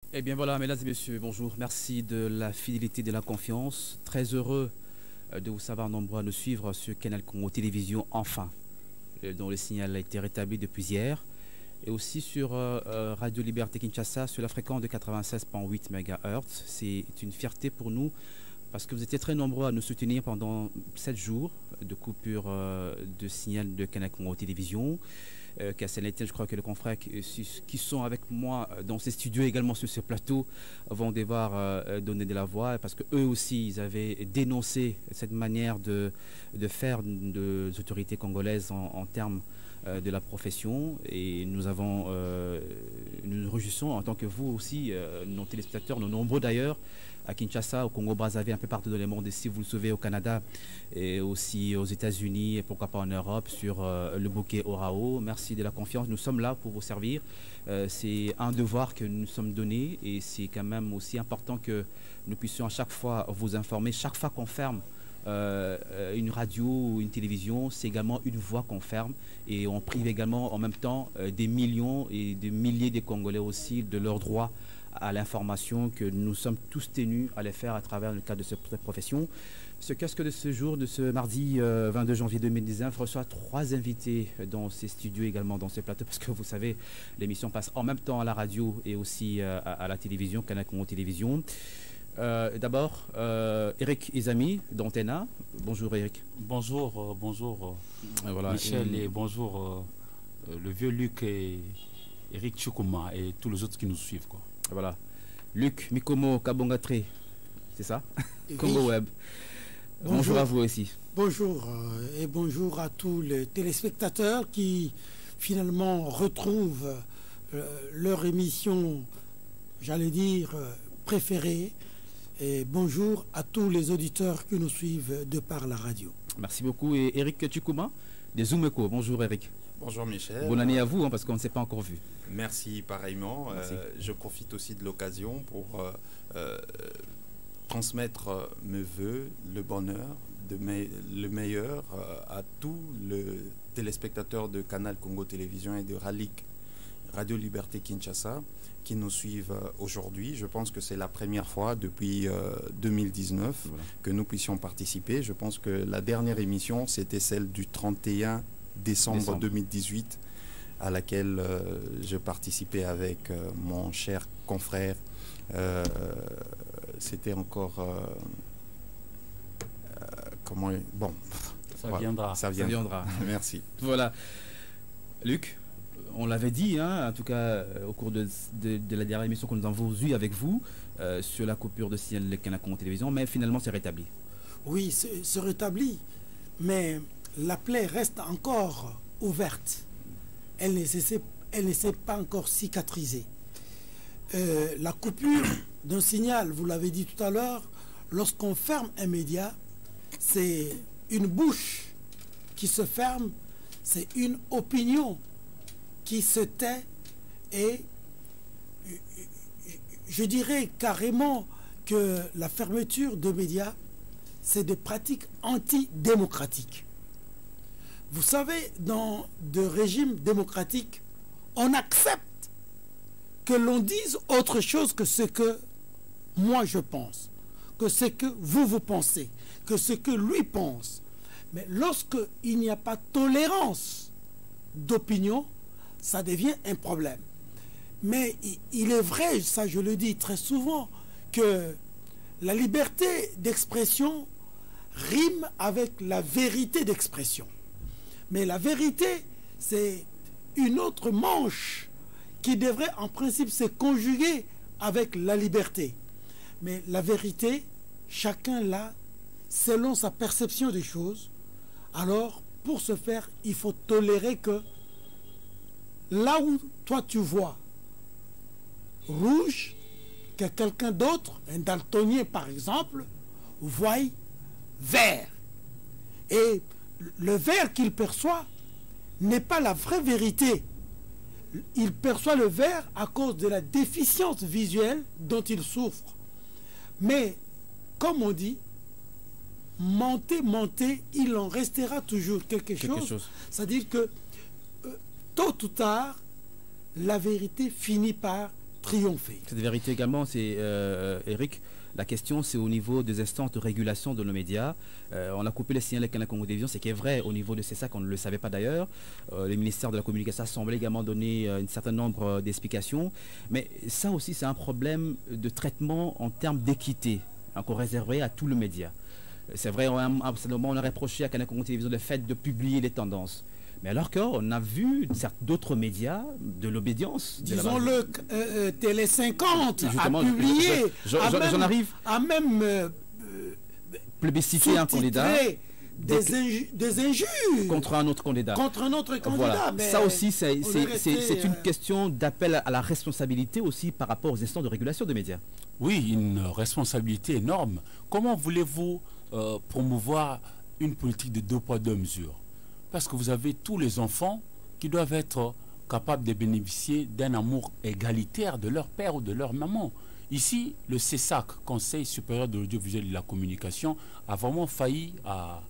Eh bien voilà, mesdames et messieurs, bonjour. Merci de la fidélité, de la confiance. Très heureux de vous savoir nombreux à nous suivre sur Canal Congo Télévision, enfin, dont le signal a été rétabli depuis hier. Et aussi sur Radio Liberté Kinshasa, sur la fréquence de 96,8 MHz. C'est une fierté pour nous parce que vous étiez très nombreux à nous soutenir pendant 7 jours de coupure de signal de Canal Congo Télévision. Je crois que les confrères qui sont avec moi dans ces studios également sur ce plateau vont devoir donner de la voix parce que eux aussi ils avaient dénoncé cette manière de faire des autorités congolaises en termes de la profession et nous nous réjouissons en tant que vous aussi, nos téléspectateurs, nos nombreux d'ailleurs, à Kinshasa, au Congo-Brazzaville, un peu partout dans le monde, et si vous le savez au Canada et aussi aux États-Unis et pourquoi pas en Europe sur le bouquet Orao. Merci de la confiance, nous sommes là pour vous servir. C'est un devoir que nous sommes donnés et c'est quand même aussi important que nous puissions à chaque fois vous informer. Chaque fois qu'on ferme une radio ou une télévision, c'est également une voix qu'on ferme et on prive également en même temps des millions et des milliers de Congolais aussi de leurs droits à l'information que nous sommes tous tenus à les faire à travers le cadre de cette profession. Ce casque de ce jour, de ce mardi 22 janvier 2019, reçoit 3 invités dans ces studios également, dans ces plateaux, parce que vous savez, l'émission passe en même temps à la radio et aussi à la télévision, Canal Congo Télévision. D'abord, Eric Izami d'Antena. Bonjour Eric. Bonjour, Voilà, Michel et bonjour le vieux Luc et Eric Chukuma et tous les autres qui nous suivent, quoi. Voilà. Luc Mikomo Kabongatre, c'est ça? Congo Web. Bonjour à vous aussi. Bonjour et bonjour à tous les téléspectateurs qui finalement retrouvent leur émission, j'allais dire, préférée. Et bonjour à tous les auditeurs qui nous suivent de par la radio. Merci beaucoup. Et Eric Chukuma des Zoomeko. Bonjour Eric. Bonjour Michel. Bonne année à vous, hein, parce qu'on ne s'est pas encore vu. Merci pareillement. Merci. Je profite aussi de l'occasion pour transmettre mes voeux, le bonheur, le meilleur à tous les téléspectateurs de Canal Congo Télévision et de RALIC, Radio Liberté Kinshasa, qui nous suivent aujourd'hui. Je pense que c'est la première fois depuis 2019 voilà, que nous puissions participer. Je pense que la dernière émission, c'était celle du 31 décembre 2018, à laquelle je participais avec mon cher confrère. C'était encore... comment... Bon, ça viendra. Ça viendra. Merci. Voilà. Luc, on l'avait dit, hein, en tout cas au cours de la dernière émission que nous avons eue avec vous, sur la coupure de signal de Canal Congo Télévision, mais finalement c'est rétabli. Oui, c'est rétabli, mais la plaie reste encore ouverte. Elle ne s'est pas encore cicatrisée. La coupure d'un signal, vous l'avez dit tout à l'heure, lorsqu'on ferme un média, c'est une bouche qui se ferme, c'est une opinion qui se tait et je dirais carrément que la fermeture de médias, c'est des pratiques antidémocratiques. Vous savez, dans de régimes démocratiques, on accepte que l'on dise autre chose que ce que moi je pense, que ce que vous pensez, que ce que lui pense. Mais lorsqu'il n'y a pas tolérance d'opinion, ça devient un problème. Mais il est vrai, ça je le dis très souvent, que la liberté d'expression rime avec la vérité d'expression. Mais la vérité, c'est une autre manche qui devrait en principe se conjuguer avec la liberté. Mais la vérité, chacun l'a selon sa perception des choses. Alors, pour ce faire, il faut tolérer que là où toi tu vois rouge, que quelqu'un d'autre, un daltonien par exemple, voit vert. Et le vert qu'il perçoit n'est pas la vraie vérité. Il perçoit le vert à cause de la déficience visuelle dont il souffre. Mais, comme on dit, monter, il en restera toujours quelque chose. C'est-à-dire que, tôt ou tard, la vérité finit par triompher. Cette vérité également, c'est, Eric, la question, c'est au niveau des instances de régulation de nos médias. On a coupé les signaux avec Canal Congo Télévision, c'est qui est vrai au niveau de CESAC, on ne le savait pas d'ailleurs. Le ministère de la Communication semblait également donner un certain nombre d'explications. Mais ça aussi, c'est un problème de traitement en termes d'équité, encore réservé à tout le média. C'est vrai, on a reproché à Canal Congo Télévision le fait de publier les tendances. Mais alors qu'on a vu d'autres médias de l'obédience. Disons-le, Télé 50 justement, a publié, j'en arrive. a même plébiscité un candidat. Des injures contre un autre candidat. Voilà. Mais ça aussi, c'est une question d'appel à la responsabilité aussi par rapport aux instances de régulation des médias. Oui, une responsabilité énorme. Comment voulez-vous promouvoir une politique de 2 poids 2 mesures? Parce que vous avez tous les enfants qui doivent être capables de bénéficier d'un amour égalitaire de leur père ou de leur maman. Ici, le CESAC, Conseil supérieur de l'audiovisuel et de la communication, a vraiment failli à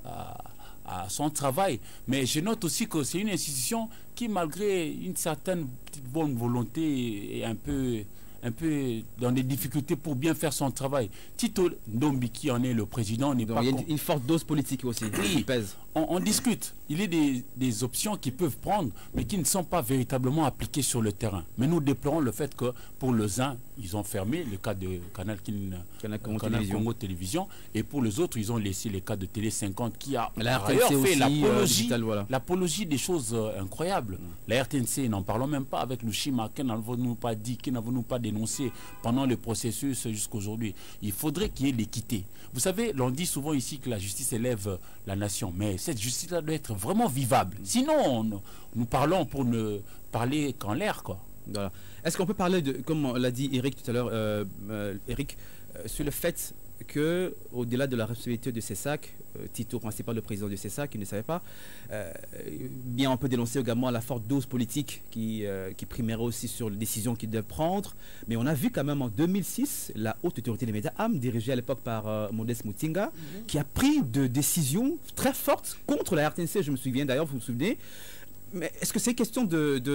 son travail. Mais je note aussi que c'est une institution qui, malgré une certaine petite bonne volonté, est un peu dans des difficultés pour bien faire son travail. Tito Ndombi, qui en est le président, n'est pas... Il y a une forte dose politique aussi, qui pèse. On discute. Il y a des options qu'ils peuvent prendre, mais qui ne sont pas véritablement appliquées sur le terrain. Mais nous déplorons le fait que pour les uns, ils ont fermé le cas de Canal Congo Télévision, et pour les autres, ils ont laissé le cas de Télé 50 qui a d'ailleurs fait l'apologie des choses incroyables. La RTNC, n'en parlons même pas, avec le Shima, qui n'avons-nous pas dit, qui n'avons-nous pas dénoncé pendant le processus jusqu'à aujourd'hui. Il faudrait qu'il y ait l'équité. Vous savez, l'on dit souvent ici que la justice élève la nation, mais cette justice-là doit être vraiment vivable. Sinon, nous parlons pour ne parler qu'en l'air, quoi. Voilà. Est-ce qu'on peut parler de, comme l'a dit Eric tout à l'heure, Eric, sur le fait que, au-delà de la responsabilité de CESAC, Tito, principal, le président du CESAC, qui ne savait pas, bien on peut dénoncer également la forte dose politique qui primerait aussi sur les décisions qu'il doit prendre. Mais on a vu quand même en 2006, la haute autorité des médias, AM, dirigée à l'époque par Modeste Mutinga, qui a pris de décisions très fortes contre la RTNC, je me souviens d'ailleurs, vous vous souvenez. Mais est-ce que c'est question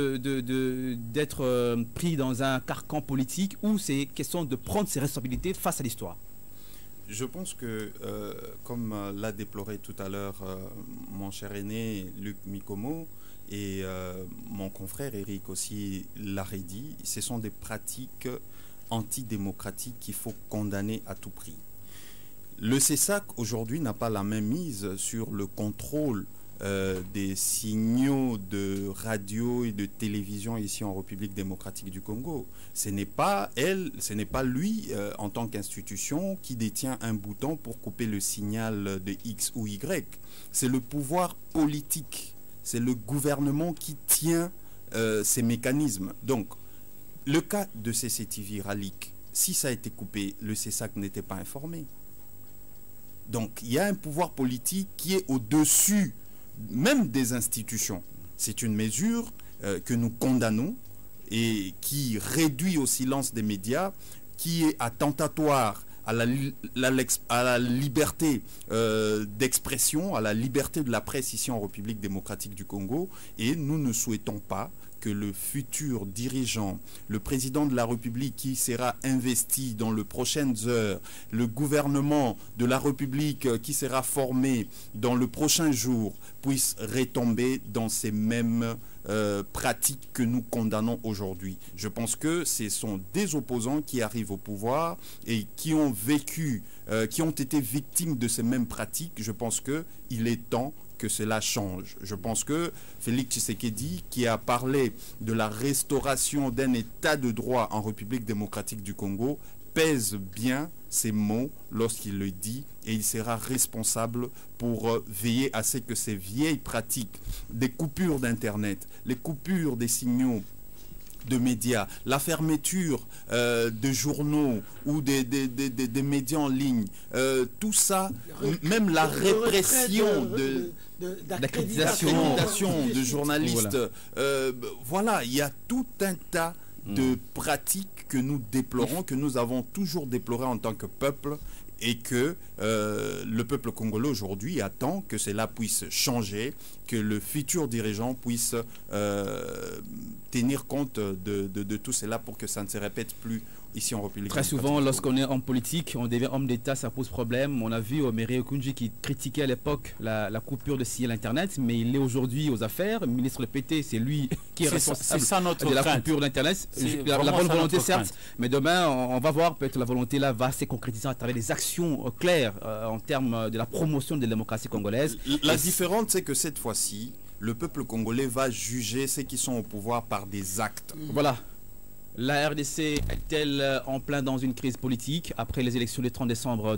d'être pris dans un carcan politique ou c'est question de prendre ses responsabilités face à l'histoire? Je pense que, comme l'a déploré tout à l'heure mon cher aîné Luc Mikomo et mon confrère Eric aussi l'a dit, ce sont des pratiques antidémocratiques qu'il faut condamner à tout prix. Le CESAC aujourd'hui n'a pas la même mise sur le contrôle des signaux de radio et de télévision ici en République démocratique du Congo. Ce n'est pas lui en tant qu'institution qui détient un bouton pour couper le signal de X ou Y. C'est le pouvoir politique, c'est le gouvernement qui tient ces mécanismes. Donc, le cas de CCTV Ralik, si ça a été coupé, le CESAC n'était pas informé. Donc, il y a un pouvoir politique qui est au-dessus même des institutions. C'est une mesure que nous condamnons et qui réduit au silence des médias, qui est attentatoire à la liberté d'expression, à la liberté de la presse ici en République démocratique du Congo. Et nous ne souhaitons pas que le futur dirigeant, le président de la République qui sera investi dans les prochaines heures, le gouvernement de la République qui sera formé dans le prochain jour, puisse retomber dans ces mêmes pratiques que nous condamnons aujourd'hui. Je pense que ce sont des opposants qui arrivent au pouvoir et qui ont vécu, qui ont été victimes de ces mêmes pratiques. Je pense qu'il est temps que cela change. Je pense que Félix Tshisekedi, qui a parlé de la restauration d'un état de droit en République démocratique du Congo, pèse bien ses mots lorsqu'il le dit et il sera responsable pour veiller à ce que ces vieilles pratiques des coupures d'Internet, les coupures des signaux de médias, la fermeture de journaux ou des médias en ligne, tout ça, même la répression d'accréditation de journalistes, voilà, il y a tout un tas de pratiques que nous déplorons, que nous avons toujours déplorées en tant que peuple, et que le peuple congolais aujourd'hui attend que cela puisse changer, que le futur dirigeant puisse tenir compte de tout cela pour que ça ne se répète plus ici en République. Très souvent, lorsqu'on est en politique, on devient homme d'État, ça pose problème. On a vu Omeri Okunji qui critiquait à l'époque la coupure de signal Internet, mais il est aujourd'hui aux affaires. Le ministre de PT, c'est lui qui est responsable de la coupure d'Internet. La bonne volonté, certes, mais demain, on va voir, peut-être la volonté là va se concrétiser à travers des actions claires en termes de la promotion de la démocratie congolaise. La différence, c'est que cette fois-ci, le peuple congolais va juger ceux qui sont au pouvoir par des actes. Voilà. La RDC est-elle en plein dans une crise politique après les élections du 30 décembre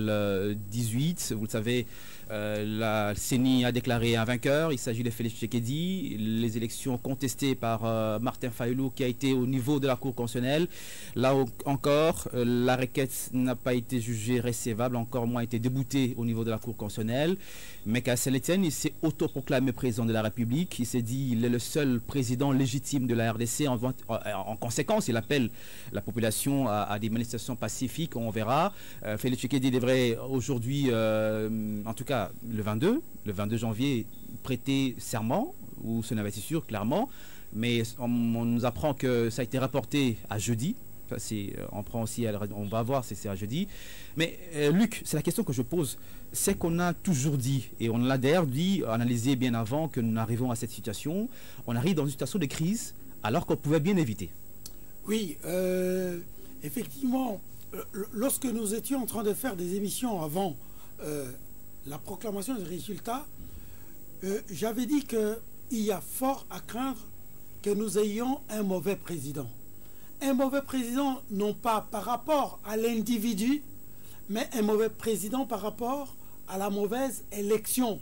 2018? Vous le savez, la CENI a déclaré un vainqueur. Il s'agit de Félix Tshisekedi. Les élections contestées par Martin Fayulu qui a été au niveau de la Cour constitutionnelle. Là encore, la requête n'a pas été jugée recevable, encore moins été déboutée au niveau de la Cour constitutionnelle. Mais qu'à Saint-Étienne, il s'est autoproclamé président de la République. Il s'est dit qu'il est le seul président légitime de la RDC. En conséquence, il appelle la population à des manifestations pacifiques. On verra. Félix Tshisekedi devrait aujourd'hui, en tout cas le 22 janvier, prêter serment, ou ce n'est pas sûr clairement. Mais on nous apprend que ça a été rapporté à jeudi. On prend aussi, on va voir si c'est à jeudi. Mais Luc, c'est la question que je pose. C'est qu'on a toujours dit, et on l'a d'ailleurs dit, analysé bien avant que nous arrivons à cette situation. On arrive dans une situation de crise alors qu'on pouvait bien éviter. Oui, effectivement, lorsque nous étions en train de faire des émissions avant la proclamation des résultats, j'avais dit qu'il y a fort à craindre que nous ayons un mauvais président. Un mauvais président, non pas par rapport à l'individu, mais un mauvais président par rapport à la mauvaise élection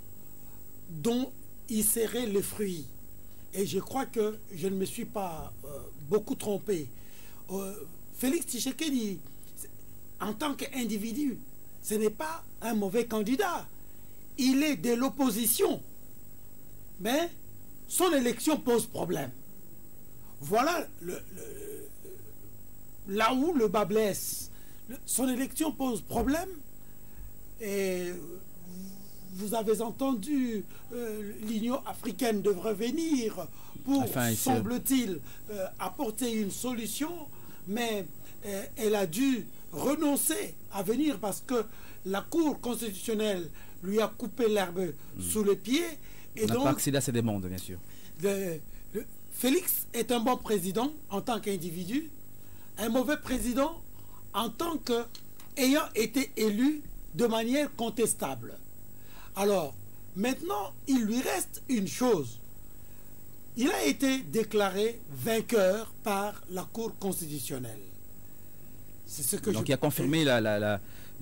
dont il serait le fruit. Et je crois que je ne me suis pas beaucoup trompé. Félix Tshisekedi, en tant qu'individu, ce n'est pas un mauvais candidat. Il est de l'opposition. Mais son élection pose problème. Voilà là où le bas blesse. Son élection pose problème. Et vous avez entendu, l'Union africaine devrait venir pour, semble-t-il, apporter une solution, mais elle a dû renoncer à venir parce que la Cour constitutionnelle lui a coupé l'herbe sous les pieds. On n'a pas accédé à ces demandes, bien sûr. Félix est un bon président en tant qu'individu, un mauvais président en tant qu'ayant été élu de manière contestable. Alors, maintenant, il lui reste une chose. Il a été déclaré vainqueur par la Cour constitutionnelle. C'est ce que Donc, il a confirmé la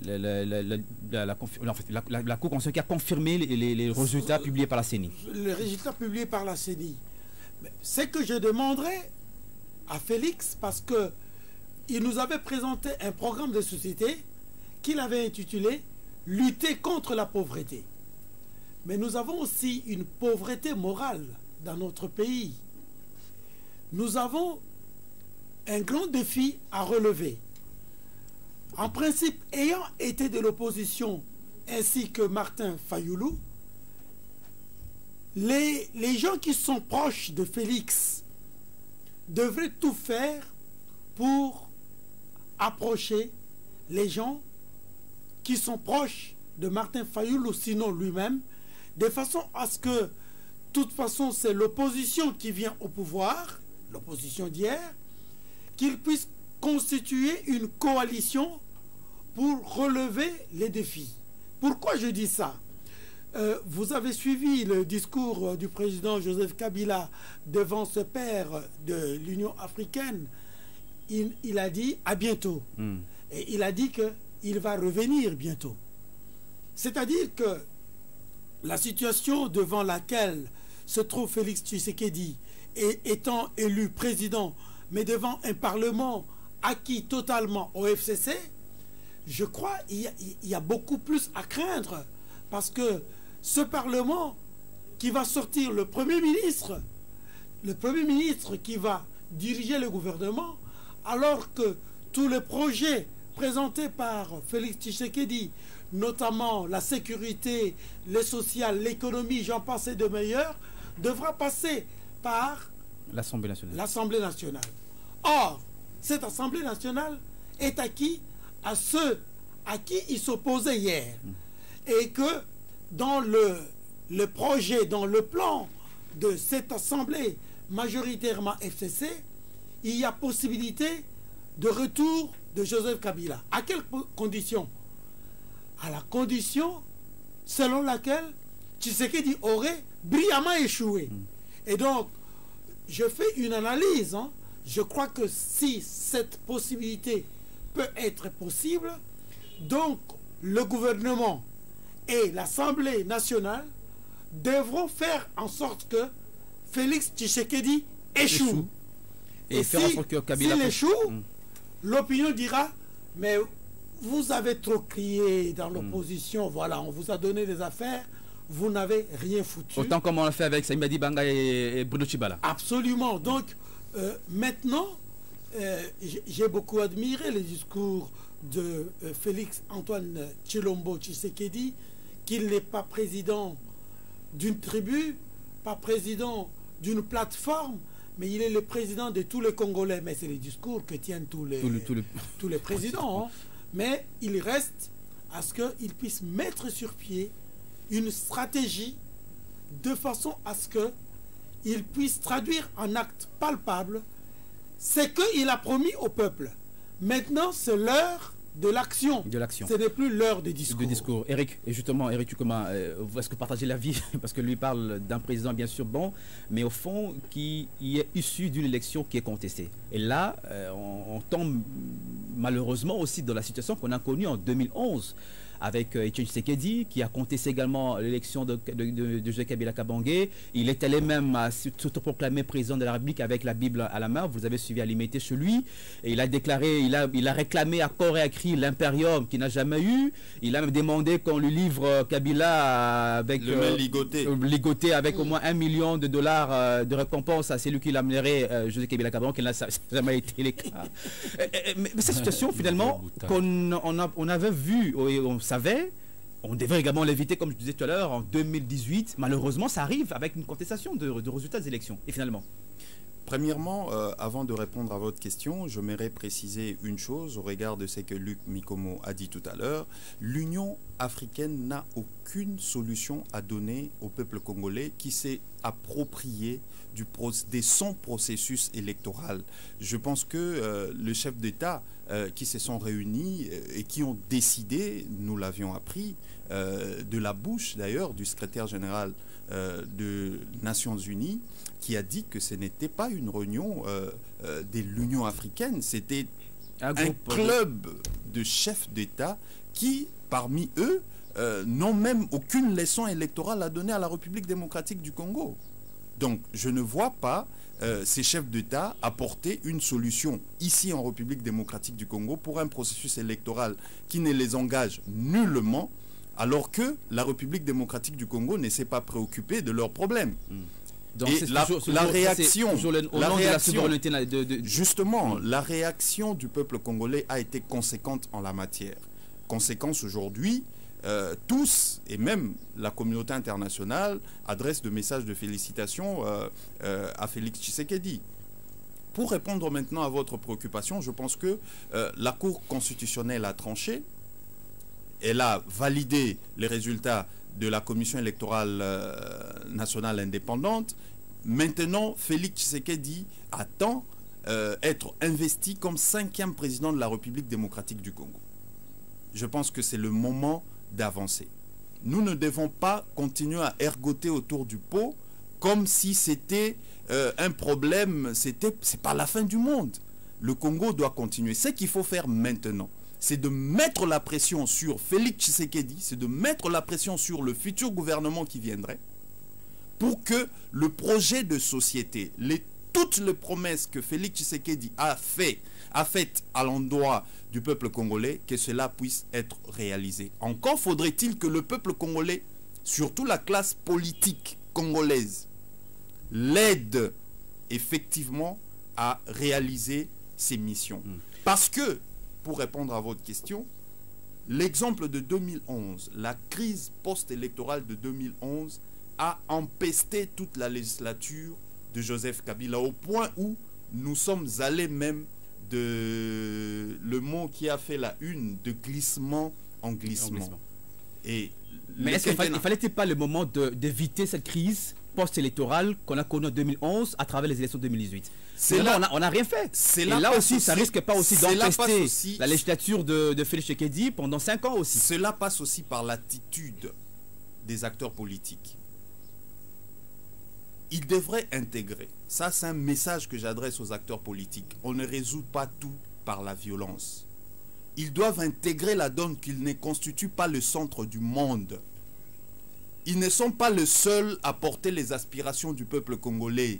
Cour constitutionnelle qui a confirmé les résultats publiés par la CENI. Les résultats publiés par la CENI. C'est que je demanderais à Félix, parce que il nous avait présenté un programme de société qu'il avait intitulé « Lutter contre la pauvreté ». Mais nous avons aussi une pauvreté morale dans notre pays. Nous avons un grand défi à relever. En principe, ayant été de l'opposition ainsi que Martin Fayulu, les gens qui sont proches de Félix devraient tout faire pour approcher les gens qui sont proches de Martin Fayulu, sinon lui-même, de façon à ce que, de toute façon, c'est l'opposition qui vient au pouvoir, l'opposition d'hier, qu'ils puissent constituer une coalition pour relever les défis. Pourquoi je dis ça? Vous avez suivi le discours du président Joseph Kabila devant ce père de l'Union africaine. Il a dit à bientôt. Et il a dit qu'il va revenir bientôt. C'est-à-dire que la situation devant laquelle se trouve Félix Tshisekedi, étant élu président, mais devant un parlement acquis totalement au FCC, je crois qu'il y a beaucoup plus à craindre, parce que ce parlement qui va sortir le Premier ministre qui va diriger le gouvernement, alors que tous les projets présentés par Félix Tshisekedi, notamment la sécurité, le social, l'économie, j'en passe et de meilleurs, devra passer par l'Assemblée nationale. L'Assemblée nationale. Or, cette Assemblée nationale est acquise à ceux à qui il s'opposait hier. Et que dans le projet, dans le plan de cette Assemblée majoritairement FCC, il y a possibilité de retour de Joseph Kabila. À quelles conditions? À la condition selon laquelle Tshisekedi aurait brillamment échoué. Et donc, je fais une analyse. Je crois que si cette possibilité peut être possible, donc le gouvernement et l'Assemblée nationale devront faire en sorte que Félix Tshisekedi échoue. Et faire en sorte que Kabila... S'il échoue, l'opinion dira, mais vous avez trop crié dans l'opposition, voilà, on vous a donné des affaires, vous n'avez rien foutu. Autant comme on l'a fait avec Saïmadi Banga et Bruno Tshibala. Absolument. Donc, maintenant, j'ai beaucoup admiré les discours de Félix Antoine Tshilombo Tshisekedi, qu'il n'est pas président d'une tribu, pas président d'une plateforme, mais il est le président de tous les Congolais. Mais c'est les discours que tiennent tous les présidents. Mais il reste à ce qu'il puisse mettre sur pied une stratégie de façon à ce qu'il puisse traduire en actes palpables ce qu'il a promis au peuple. Maintenant, c'est l'heure de l'action. Ce n'est plus l'heure des discours. Eric, et justement, Eric, est-ce que vous partagez l'avis? Parce que lui parle d'un président bien sûr bon, mais au fond qui est issu d'une élection qui est contestée. Et là, on tombe malheureusement aussi dans la situation qu'on a connue en 2011 avec Etienne Tshisekedi, qui a contesté également l'élection de Joseph Kabila Kabange. Il est allé même à s'autoproclamer président de la République avec la Bible à la main. Vous avez suivi à l'imité chez lui. Et il a déclaré, il a réclamé à corps et à cri l'impérium qu'il n'a jamais eu. Il a même demandé qu'on lui livre Kabila avec ligoté avec au moins $1 million de récompense à celui qui l'amènerait Joseph Kabila Kabange, qui n'a jamais été le cas. Mais cette situation, finalement, qu'on avait vue, on savait, on devait également l'éviter, comme je disais tout à l'heure, en 2018. Malheureusement, ça arrive avec une contestation de résultats des élections. Et finalement, premièrement, avant de répondre à votre question, j'aimerais préciser une chose au regard de ce que Luc Mikomo a dit tout à l'heure. L'Union africaine n'a aucune solution à donner au peuple congolais qui s'est approprié de son processus électoral. Je pense que le chef d'État qui se sont réunis et qui ont décidé, nous l'avions appris, de la bouche d'ailleurs du secrétaire général des Nations Unies, qui a dit que ce n'était pas une réunion de l'Union africaine, c'était un club de chefs d'État qui, parmi eux, n'ont même aucune leçon électorale à donner à la République démocratique du Congo. Donc, je ne vois pas ces chefs d'État apporter une solution ici en République démocratique du Congo pour un processus électoral qui ne les engage nullement, alors que la République démocratique du Congo ne s'est pas préoccupée de leurs problèmes. Donc la réaction du peuple congolais a été conséquente en la matière. Conséquence aujourd'hui, tous, et même la communauté internationale, adressent des messages de félicitations à Félix Tshisekedi. Pour répondre maintenant à votre préoccupation, je pense que la Cour constitutionnelle a tranché. Elle a validé les résultats de la Commission électorale nationale indépendante. Maintenant, Félix Tshisekedi attend être investi comme 5e président de la République démocratique du Congo. Je pense que c'est le moment d'avancer. Nous ne devons pas continuer à ergoter autour du pot comme si c'était un problème, c'est pas la fin du monde. Le Congo doit continuer. Ce qu'il faut faire maintenant, c'est de mettre la pression sur Félix Tshisekedi, c'est de mettre la pression sur le futur gouvernement qui viendrait pour que le projet de société, toutes les promesses que Félix Tshisekedi a faites à l'endroit du peuple congolais, que cela puisse être réalisé. Encore faudrait-il que le peuple congolais, surtout la classe politique congolaise, l'aide effectivement à réaliser ses missions. Parce que, pour répondre à votre question, l'exemple de 2011, la crise post-électorale de 2011 a empesté toute la législature de Joseph Kabila au point où nous sommes allés même de le mot qui a fait la une de glissement en glissement. Mais est-ce qu'il ne fallait pas le moment d'éviter cette crise post-électorale qu'on a connue en 2011 à travers les élections de 2018? Là, on n'a rien fait. Et là aussi, ça risque pas aussi d'empester la législature de Félix Tshisekedi pendant 5 ans aussi. Cela passe aussi par l'attitude des acteurs politiques. Ils devraient intégrer. Ça, c'est un message que j'adresse aux acteurs politiques. On ne résout pas tout par la violence. Ils doivent intégrer la donne qu'ils ne constituent pas le centre du monde. Ils ne sont pas les seuls à porter les aspirations du peuple congolais.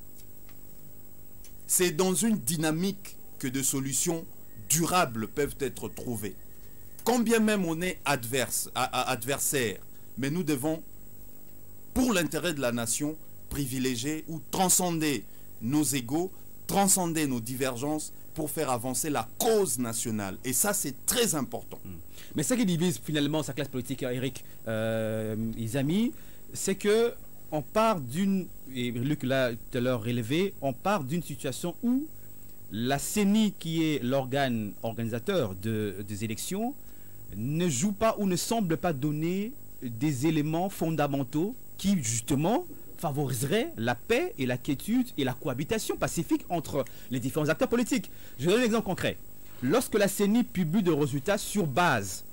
C'est dans une dynamique que de solutions durables peuvent être trouvées. Quand bien même on est adversaire, mais nous devons, pour l'intérêt de la nation, privilégier ou transcender nos égos, transcender nos divergences pour faire avancer la cause nationale. Et ça, c'est très important. Mais ce qui divise finalement sa classe politique, Eric Izami, c'est que on part d'une, et Luc l'a tout à l'heure relevé, on part d'une situation où la CENI, qui est l'organe organisateur des élections, ne joue pas ou ne semble pas donner des éléments fondamentaux qui, justement, favoriserait la paix et la quiétude et la cohabitation pacifique entre les différents acteurs politiques. Je donne un exemple concret. Lorsque la CENI publie des résultats sur base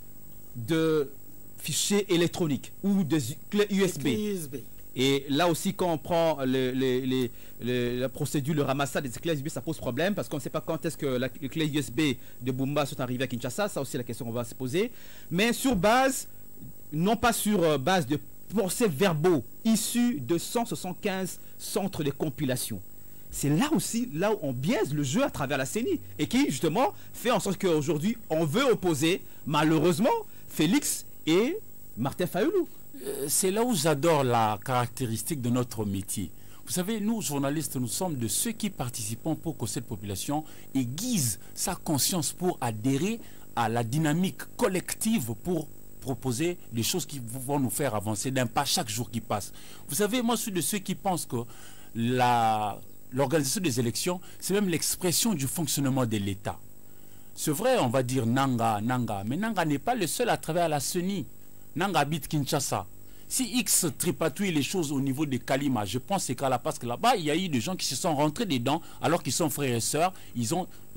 de fichiers électroniques ou de clés USB, et là aussi quand on prend la procédure, le ramassage des clés USB, ça pose problème parce qu'on ne sait pas quand est-ce que les clés USB de Bumba sont arrivées à Kinshasa. Ça aussi, la question qu'on va se poser. Mais sur base, non pas sur base de procès-verbaux issus de 175 centres de compilation. C'est là aussi, là où on biaise le jeu à travers la CENI et qui, justement, fait en sorte qu'aujourd'hui, on veut opposer, malheureusement, Félix et Martin Fayoulou. C'est là où j'adore la caractéristique de notre métier. Vous savez, nous, journalistes, nous sommes de ceux qui participons pour que cette population aiguise sa conscience pour adhérer à la dynamique collective pour proposer des choses qui vont nous faire avancer d'un pas chaque jour qui passe. Vous savez, moi, je suis de ceux qui pensent que l'organisation des élections, c'est même l'expression du fonctionnement de l'État. C'est vrai, on va dire Nanga, mais Nanga n'est pas le seul à travers la CENI. Nanga habite Kinshasa. Si X tripatouille les choses au niveau de Kalima, je pense que c'est parce que là-bas, il y a eu des gens qui se sont rentrés dedans, alors qu'ils sont frères et sœurs, ils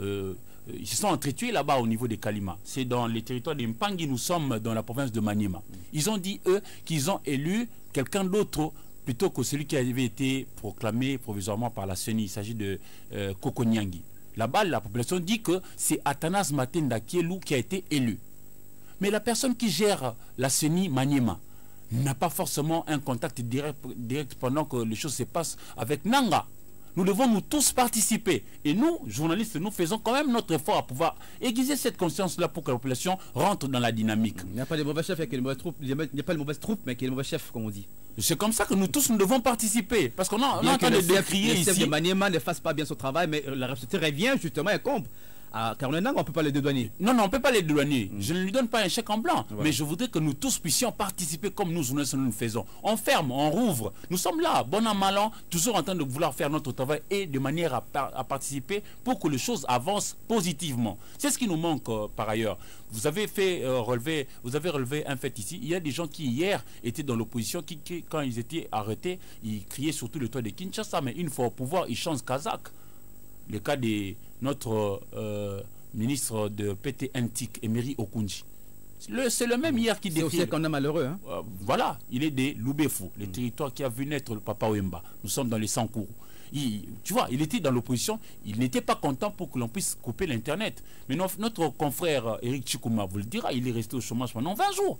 se sont entretués là-bas au niveau de Kalima. C'est dans les territoires de Mpangi, nous sommes dans la province de Maniema. Ils ont dit, eux, qu'ils ont élu quelqu'un d'autre plutôt que celui qui avait été proclamé provisoirement par la CENI. Il s'agit de Kokonyangi. Là-bas, la population dit que c'est Athanas Matenda Kielou qui a été élu. Mais la personne qui gère la CENI Maniema n'a pas forcément un contact direct pendant que les choses se passent avec Nanga. Nous devons nous tous participer. Et nous, journalistes, nous faisons quand même notre effort à pouvoir aiguiser cette conscience-là pour que la population rentre dans la dynamique. Il n'y a pas de mauvais chef avec les mauvaises troupes. Il n'y a pas de mauvaise troupe, mais il y a les mauvais chefs, comme on dit. C'est comme ça que nous tous, nous devons participer. Parce qu'on est en train de décrier ici. Le chef de Maniema ne fasse pas bien son travail, mais la responsabilité revient justement et compte. Car on ne peut pas les dédouaner. Non, on ne peut pas les dédouaner. Je ne lui donne pas un chèque en blanc. Ouais. Mais je voudrais que nous tous puissions participer comme nous le faisons. On ferme, on rouvre. Nous sommes là, bon an, mal an, toujours en train de vouloir faire notre travail et de manière à participer pour que les choses avancent positivement. C'est ce qui nous manque par ailleurs. Vous avez relevé un fait ici. Il y a des gens qui hier étaient dans l'opposition, qui quand ils étaient arrêtés, ils criaient surtout le toit de Kinshasa. Mais une fois au pouvoir, ils changent Kazakh. Le cas de notre ministre de PT-NTIC, Emery Okunji. C'est le même hier qui décrit. C'est aussi qu'on est malheureux. Hein? Voilà, il est des Loubefou, le territoire qui a vu naître le Papa Wemba. Nous sommes dans les Sankourou. Tu vois, il était dans l'opposition, il n'était pas content pour que l'on puisse couper l'Internet. Mais notre confrère Eric Chikouma vous le dira, il est resté au chômage pendant 20 jours.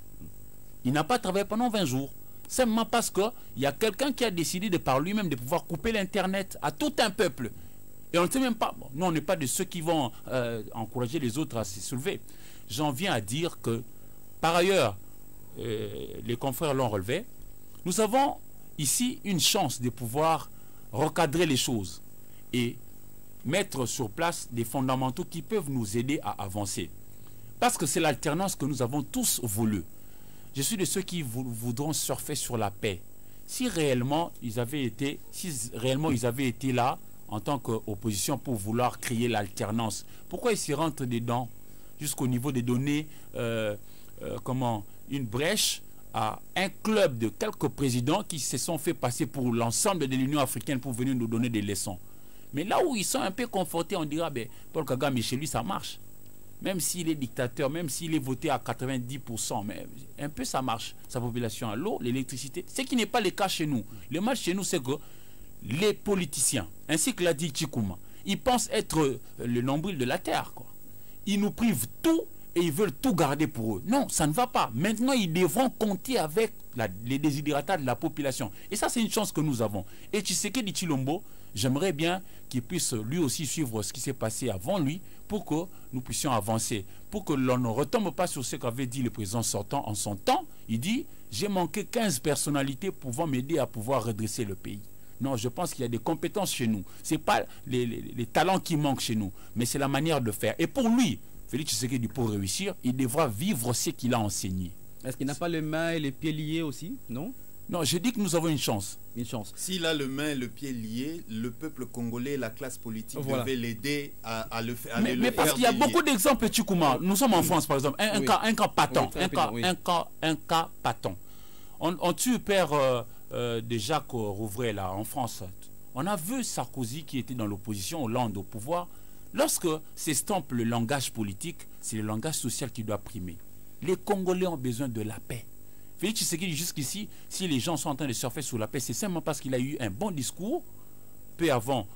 Il n'a pas travaillé pendant 20 jours. Simplement parce qu'il y a quelqu'un qui a décidé de par lui-même de pouvoir couper l'Internet à tout un peuple. Et on ne sait même pas, nous on n'est pas de ceux qui vont encourager les autres à se soulever. J'en viens à dire que, par ailleurs, les confrères l'ont relevé, nous avons ici une chance de pouvoir recadrer les choses. et mettre sur place des fondamentaux qui peuvent nous aider à avancer. Parce que c'est l'alternance que nous avons tous voulu. Je suis de ceux qui voudront surfer sur la paix. Si réellement ils avaient été là en tant qu'opposition pour vouloir créer l'alternance, pourquoi ils s'y rentrent dedans jusqu'au niveau des données, une brèche à un club de quelques présidents qui se sont fait passer pour l'ensemble de l'Union africaine pour venir nous donner des leçons. Mais là où ils sont un peu confortés, on dira, Paul Kagame, chez lui, ça marche. Même s'il est dictateur, même s'il est voté à 90%, mais un peu ça marche. Sa population a l'eau, l'électricité. Ce qui n'est pas le cas chez nous. Le mal chez nous, c'est que les politiciens, ainsi que l'a dit Tchikouma, ils pensent être le nombril de la terre, quoi. Ils nous privent tout et ils veulent tout garder pour eux. Non, ça ne va pas. Maintenant, ils devront compter avec les desiderata de la population. Et ça, c'est une chance que nous avons. Et Tshisekedi Tshilombo, j'aimerais bien qu'il puisse lui aussi suivre ce qui s'est passé avant lui pour que nous puissions avancer. Pour que l'on ne retombe pas sur ce qu'avait dit le président sortant en son temps. Il dit, j'ai manqué 15 personnalités pouvant m'aider à pouvoir redresser le pays. Non, je pense qu'il y a des compétences chez nous. Ce n'est pas les talents qui manquent chez nous, mais c'est la manière de faire. Et pour lui, Félix Tshisekedi, pour réussir, il devra vivre ce qu'il a enseigné. Est-ce qu'il n'a pas les mains et les pieds liés aussi? Non? Non, je dis que nous avons une chance. Une chance. S'il a le main et le pied liés, le peuple congolais, la classe politique devait l'aider à le faire. Mais parce qu'il y a beaucoup d'exemples, Tchikouma. Nous sommes en France, par exemple. Un cas patent. Un cas patent. On tue père de Jacques Rouvray, là, en France. On a vu Sarkozy qui était dans l'opposition, Hollande au pouvoir. Lorsque s'estompe le langage politique, c'est le langage social qui doit primer. Les Congolais ont besoin de la paix. Félix Tshisekedi, jusqu'ici, si les gens sont en train de surfer sur la paix, c'est simplement parce qu'il a eu un bon discours, peu avant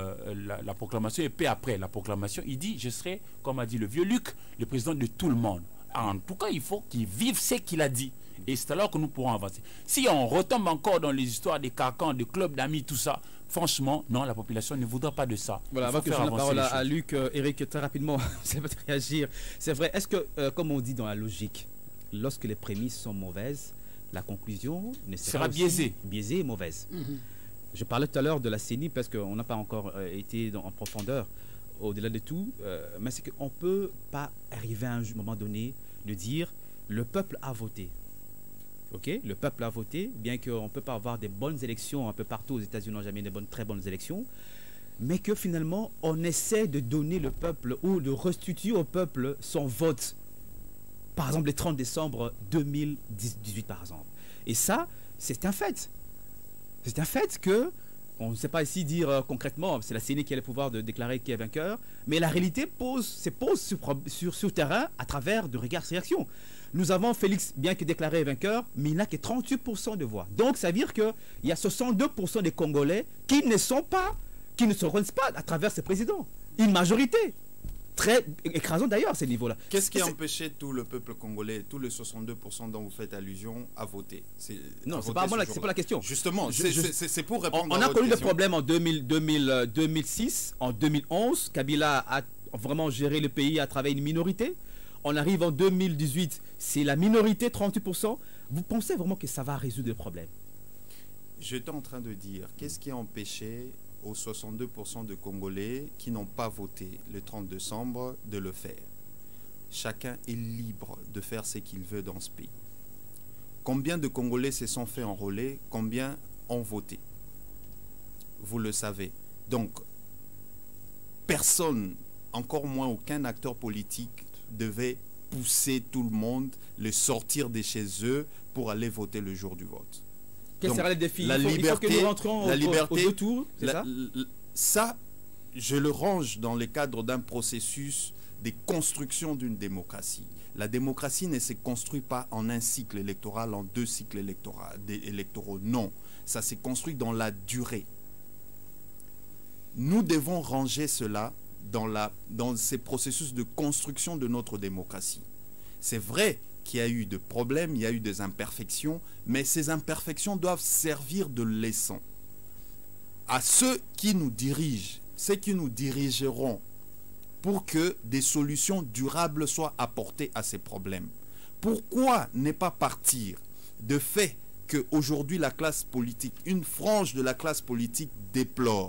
la proclamation et peu après la proclamation. Il dit, je serai, comme a dit le vieux Luc, le président de tout le monde. En tout cas, il faut qu'il vive ce qu'il a dit. Et c'est alors que nous pourrons avancer. Si on retombe encore dans les histoires des carcans, des clubs d'amis, tout ça, franchement, non, la population ne voudra pas de ça. Voilà, avant que je donne la parole à Luc, Eric, très rapidement, ça va te réagir. C'est vrai, est-ce que, comme on dit dans la logique, lorsque les prémices sont mauvaises, la conclusion ne sera biaisée. Biaisée et mauvaise. Je parlais tout à l'heure de la CENI parce qu'on n'a pas encore été en profondeur au-delà de tout, mais c'est qu'on ne peut pas arriver à un moment donné de dire le peuple a voté. Okay? Le peuple a voté, bien qu'on ne peut pas avoir des bonnes élections un peu partout aux États-Unis, on n'a jamais des très bonnes élections, mais que finalement on essaie de donner le peuple ou de restituer au peuple son vote. Par exemple, le 30 décembre 2018, par exemple. Et ça, c'est un fait. C'est un fait que, on ne sait pas ici dire concrètement, c'est la CENI qui a le pouvoir de déclarer qui est vainqueur, mais la réalité se pose sur terrain à travers de regards et réactions. Nous avons Félix, bien que déclaré vainqueur, mais il n'a que 38% de voix. Donc, ça veut dire qu'il y a 62% des Congolais qui ne se reconnaissent pas à travers ces présidents. Une majorité. Très écrasant d'ailleurs à ce niveau-là. Qu'est-ce qui a empêché tout le peuple congolais, tous les 62% dont vous faites allusion, à voter? Non, c'est pas la question. Justement, c'est pour répondre à on a connu des problèmes en 2006, en 2011. Kabila a vraiment géré le pays à travers une minorité. On arrive en 2018, c'est la minorité, 38%. Vous pensez vraiment que ça va résoudre le problème? J'étais en train de dire, qu'est-ce qui a empêché aux 62% de Congolais qui n'ont pas voté le 30 décembre de le faire? Chacun est libre de faire ce qu'il veut dans ce pays. Combien de Congolais se sont fait enrôler? Combien ont voté? Vous le savez. Donc, personne, encore moins aucun acteur politique, devait pousser tout le monde, les sortir de chez eux pour aller voter le jour du vote. Quel sera le défi? La liberté, il faut que nous rentrons au deux tours, c'est ça? Ça, je le range dans le cadre d'un processus de construction d'une démocratie. La démocratie ne se construit pas en un cycle électoral, en deux cycles électoraux. Non, ça se construit dans la durée. Nous devons ranger cela dans ces processus de construction de notre démocratie. C'est vrai qu'il y a eu des problèmes, il y a eu des imperfections, mais ces imperfections doivent servir de leçon à ceux qui nous dirigent, ceux qui nous dirigeront, pour que des solutions durables soient apportées à ces problèmes. Pourquoi ne pas partir de fait qu'aujourd'hui la classe politique, une frange de la classe politique déplore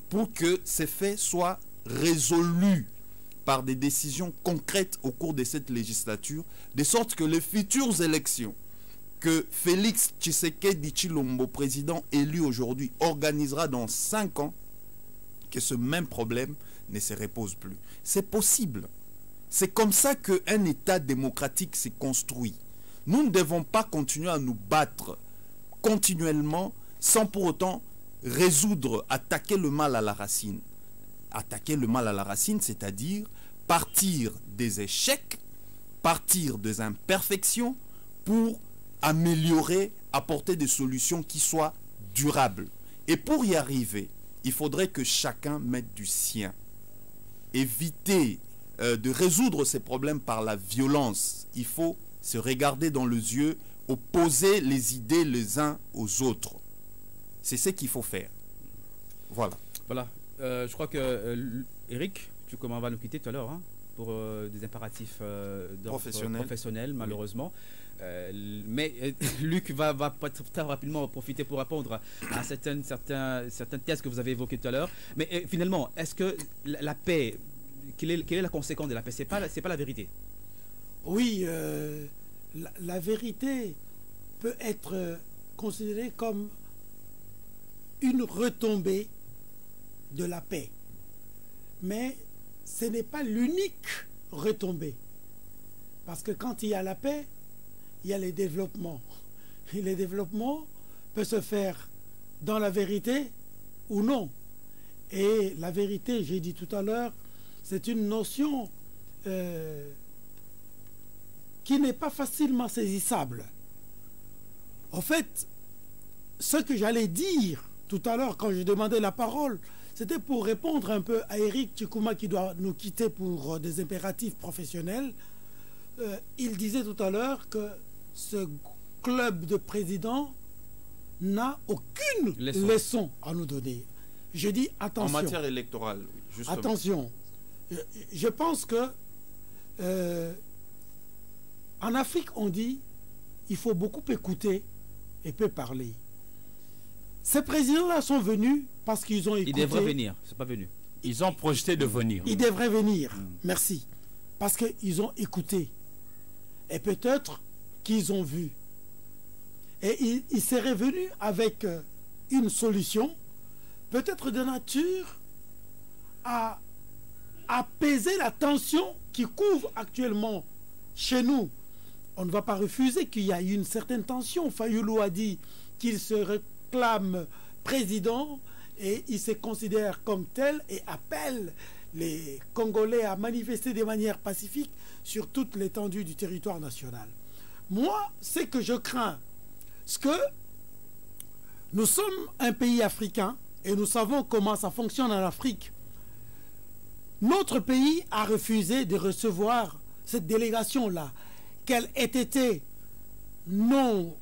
pour que ces faits soient résolus par des décisions concrètes au cours de cette législature, de sorte que les futures élections que Félix Tshisekedi Tshilombo, président élu aujourd'hui, organisera dans 5 ans, que ce même problème ne se repose plus. C'est possible. C'est comme ça qu'un État démocratique s'est construit. Nous ne devons pas continuer à nous battre continuellement sans pour autant résoudre, attaquer le mal à la racine. Attaquer le mal à la racine, c'est-à-dire partir des échecs, partir des imperfections pour améliorer, apporter des solutions qui soient durables. Et pour y arriver, il faudrait que chacun mette du sien. Éviter de résoudre ces problèmes par la violence. Il faut se regarder dans les yeux, opposer les idées les uns aux autres. C'est ce qu'il faut faire. Voilà. Voilà. Je crois que Eric, tu va nous quitter tout à l'heure hein, pour des impératifs professionnels, malheureusement. Mais Luc va très rapidement profiter pour répondre à certaines thèses que vous avez évoquées tout à l'heure. Mais finalement, est-ce que la paix, quelle est la conséquence de la paix? C'est pas la vérité. Oui, la vérité peut être considérée comme une retombée de la paix. Mais ce n'est pas l'unique retombée. Parce que quand il y a la paix, il y a les développements. Et les développements peuvent se faire dans la vérité ou non. Et la vérité, j'ai dit tout à l'heure, c'est une notion qui n'est pas facilement saisissable. En fait, ce que j'allais dire tout à l'heure quand je demandais la parole, c'était pour répondre un peu à Eric Tshikuma qui doit nous quitter pour des impératifs professionnels. Il disait tout à l'heure que ce club de présidents n'a aucune leçon à nous donner. Je dis attention. En matière électorale, justement. Attention. Je pense que en Afrique, on dit il faut beaucoup écouter et peu parler. Ces présidents-là sont venus parce qu'ils ont écouté. Ils devraient venir, c'est pas venu. Ils ont projeté de venir. Ils devraient venir, merci. Parce qu'ils ont écouté. Et peut-être qu'ils ont vu. Et ils seraient venus avec une solution, peut-être de nature à apaiser la tension qui couvre actuellement chez nous. On ne va pas refuser qu'il y a une certaine tension. Fayoulou a dit qu'il se réclame président et il se considère comme tel et appelle les Congolais à manifester de manière pacifique sur toute l'étendue du territoire national. Moi, c'est que je crains, c'est que nous sommes un pays africain et nous savons comment ça fonctionne en Afrique. Notre pays a refusé de recevoir cette délégation-là, qu'elle ait été non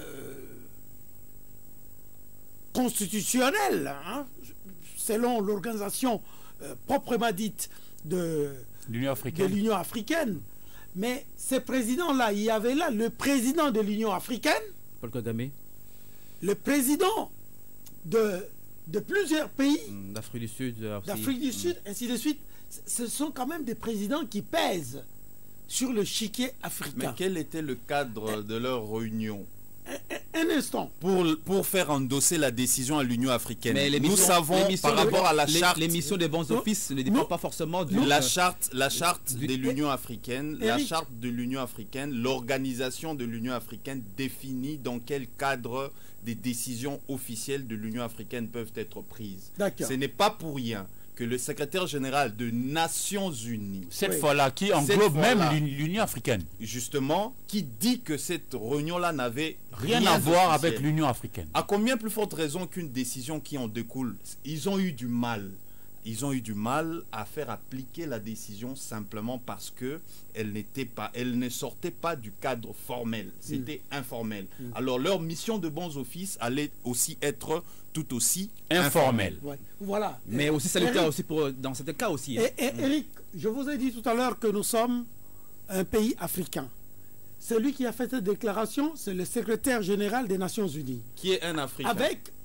constitutionnelle, hein, selon l'organisation proprement dite de l'Union africaine. Mais ces présidents-là, il y avait là le président de l'Union africaine, Paul Kagame, le président de plusieurs pays, d'Afrique du Sud, ainsi de suite. Ce sont quand même des présidents qui pèsent sur le chiquier africain. Mais quel était le cadre de leur réunion? Un instant. Pour faire endosser la décision à l'Union africaine. Mais nous savons par rapport à la charte. L'émission des bons offices ne dépend pas forcément du. La charte de l'Union africaine, la charte de l'Union africaine, l'organisation de l'Union africaine définit dans quel cadre des décisions officielles de l'Union africaine peuvent être prises. Ce n'est pas pour rien que le secrétaire général de Nations Unies, cette fois-là, qui englobe même l'Union africaine, justement, qui dit que cette réunion-là n'avait rien à voir avec l'Union africaine. À combien plus forte raison qu'une décision qui en découle? Ils ont eu du mal. Ils ont eu du mal à faire appliquer la décision simplement parce que elle ne sortait pas du cadre formel. C'était informel. Alors leur mission de bons offices allait aussi être tout aussi informelle. Ouais. Voilà. Mais aussi salutaire aussi dans ce cas aussi. Eric, je vous ai dit tout à l'heure que nous sommes un pays africain. Celui qui a fait cette déclaration, c'est le secrétaire général des Nations Unies. Qui est un Africain.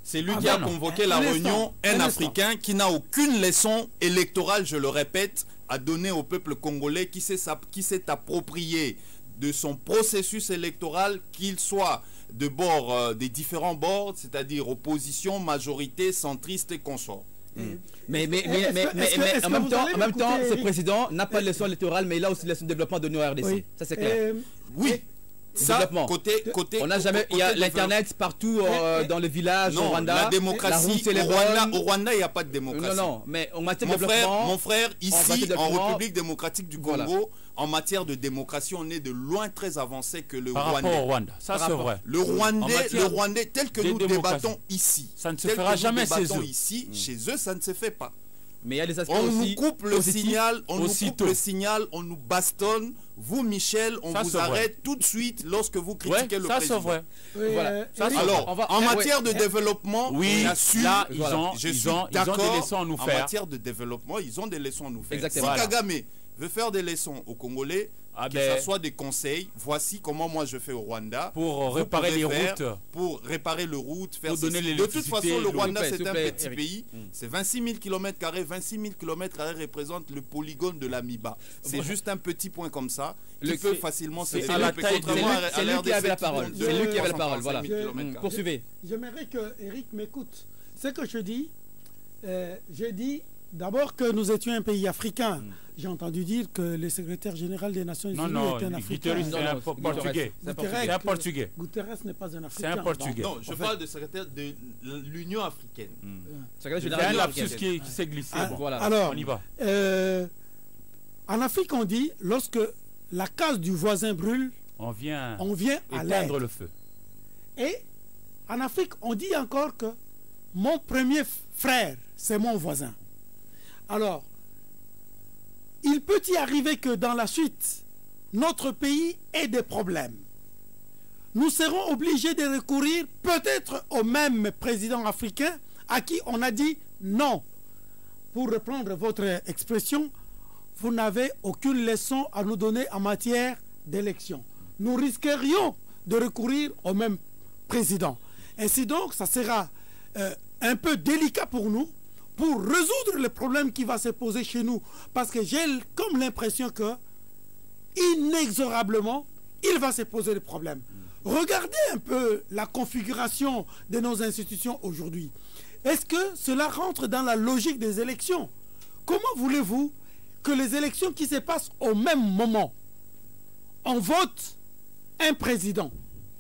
C'est lui qui a convoqué la réunion, un Africain qui n'a aucune leçon électorale, je le répète, à donner au peuple congolais qui s'est approprié de son processus électoral, qu'il soit de bord, des différents bords, c'est-à-dire opposition, majorité, centriste et consort. Mais en même temps, ce président n'a pas de leçon électorale, mais il a aussi de leçon de développement de l'Union RDC. Ça, c'est clair. Oui. Ça, côté, on n'a jamais, il y a l'internet partout dans le village au Rwanda. La démocratie, au Rwanda, il n'y a pas de démocratie. Non, mais en matière de développement, mon frère, ici, en République démocratique du Congo, en matière de démocratie, on est de loin très avancé que le Rwandais. Par rapport au Rwanda, ça c'est vrai. Le Rwandais tel que nous débattons ici, ça ne se fera jamais chez eux. Chez eux, ça ne se fait pas. Mais il y a des aspects on aussi nous coupe le positifs. signal, on nous bastonne. Vous, Michel, on vous arrête tout de suite lorsque vous critiquez le président. Ça, c'est vrai. Voilà. Alors, en matière de développement, ils ont des leçons à nous faire. En matière de développement, ils ont des leçons à nous faire. Exactement. Si Kagame veut faire des leçons aux Congolais, que ce soit des conseils, voici comment moi je fais au Rwanda. Pour réparer les routes. Pour réparer les routes, faire pour donner de toute façon, le Rwanda, c'est un petit Eric. pays. C'est 26 000 km². 26 000 km² représente le polygone de la Miba. C'est juste un petit point comme ça qui peut facilement se développer. C'est lui qui avait la parole. C'est lui qui avait la parole. Voilà. Poursuivez. J'aimerais que Eric m'écoute. Ce que je dis d'abord que nous étions un pays africain. J'ai entendu dire que le secrétaire général des Nations Unies était un Africain. C'est un Portugais. C'est un Portugais. Guterres n'est pas un Africain. C'est un Portugais. Non, je parle de secrétaire de l'Union africaine. C'est un lapsus qui s'est glissé. Alors, on y va. En Afrique, on dit, lorsque la case du voisin brûle, on vient à éteindre le feu. Et en Afrique, on dit encore que mon premier frère, c'est mon voisin. Alors, il peut y arriver que dans la suite, notre pays ait des problèmes. Nous serons obligés de recourir peut-être au même président africain à qui on a dit non. Pour reprendre votre expression, vous n'avez aucune leçon à nous donner en matière d'élection. Nous risquerions de recourir au même président. Ainsi donc, ça sera un peu délicat pour nous, pour résoudre le problème qui va se poser chez nous. Parce que j'ai comme l'impression que, inexorablement, il va se poser le problème. Regardez un peu la configuration de nos institutions aujourd'hui. Est-ce que cela rentre dans la logique des élections? Comment voulez-vous que les élections qui se passent au même moment, on vote un président,